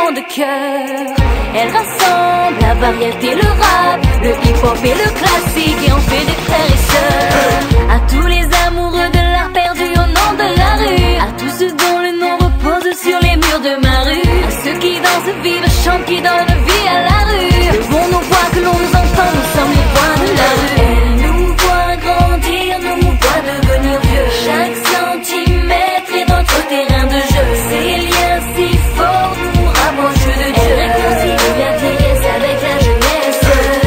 mouvement de cœur. Elle rassemble la variété, le rap, le hip-hop et le classique, et en fait des frères et sœurs. À tous les amoureux de l'art perdu au nom de la rue, à tous ceux dont le nom repose sur les murs de ma rue, à ceux qui dansent, vivent, chantent, qui donnent vie à la rue. Levons nos voix, que l'on nous entend, nous sommes les voix de la rue. Elle nous voit grandir, nous voit devenir vieux. Chaque centimètre est notre terrain de jeu. Ces liens si forts nous rapprochent de Dieu. Elle réconcilie la vieillesse avec la jeunesse.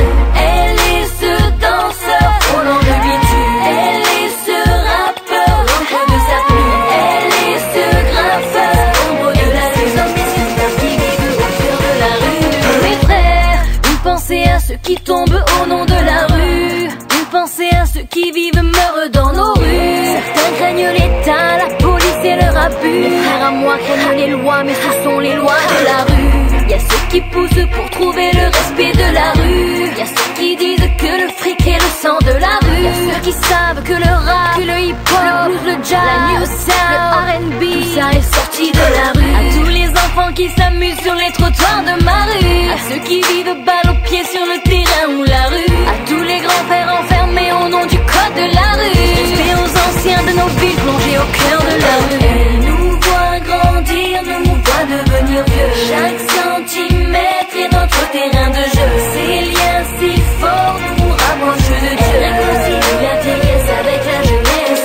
Elle est ce danseur frôlant le bitume. Elle est ce rappeur l'encre de sa plume. Elle est ce graffeur ombre de la lune. Hommes et ces stars qui vivent au cœur de la rue. Mes frères, une pensée à ceux qui tombent au nom de la rue. Une pensée à ceux qui vivent, meurent dans nos rues. Certains craignent l'État, la police et leur abus. Mes frères à moi craignent les lois, mais ce sont les lois de la rue. Y'a ceux qui poussent pour trouver le respect de la rue. Y'a ceux qui disent que le fric est le sang de la rue. Y'a ceux qui savent que le rap, que le hip-hop, le blues, le jazz, la new sound, le R&B, tout ça est sorti de la rue. À tous les enfants qui s'amusent sur les trottoirs de ma rue. À ceux qui vivent balle aux pieds sur le terrain ou la rue. À tous les grands frères enfermés au nom du code de la rue. Respect aux anciens de nos villes plongés au cœur de la rue. Elle nous voit grandir, nous voit devenir vieux. Chaque centimètre est notre terrain de jeu. Ces liens si forts nous rapprochent de Dieu. Elle réconcilie la vieillesse avec la jeunesse.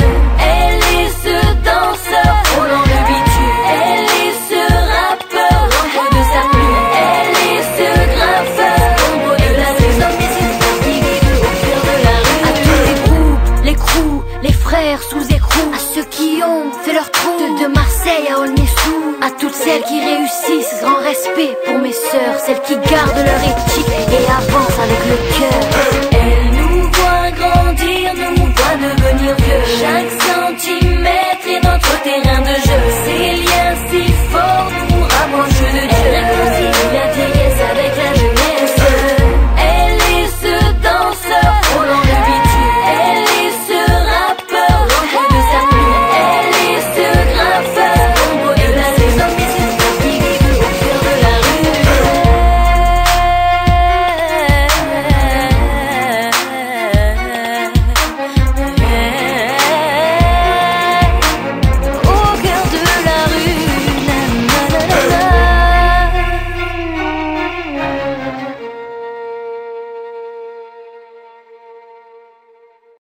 Elle est ce danseur frôlant le bitume. Elle est ce rappeur l'encre de sa plume. Elle est ce graffeur ombre de la lune. Hommes et ces stars qui vivent au cœur de la rue. À tous les groupes, les crews, les frères sous écrou. À ceux qui ont fait leur trou de Marseille à Aulnay-sous. À toutes celles qui réussissent, grand respect pour mes sœurs. Celles qui gardent leur éthique et avancent avec le cœur.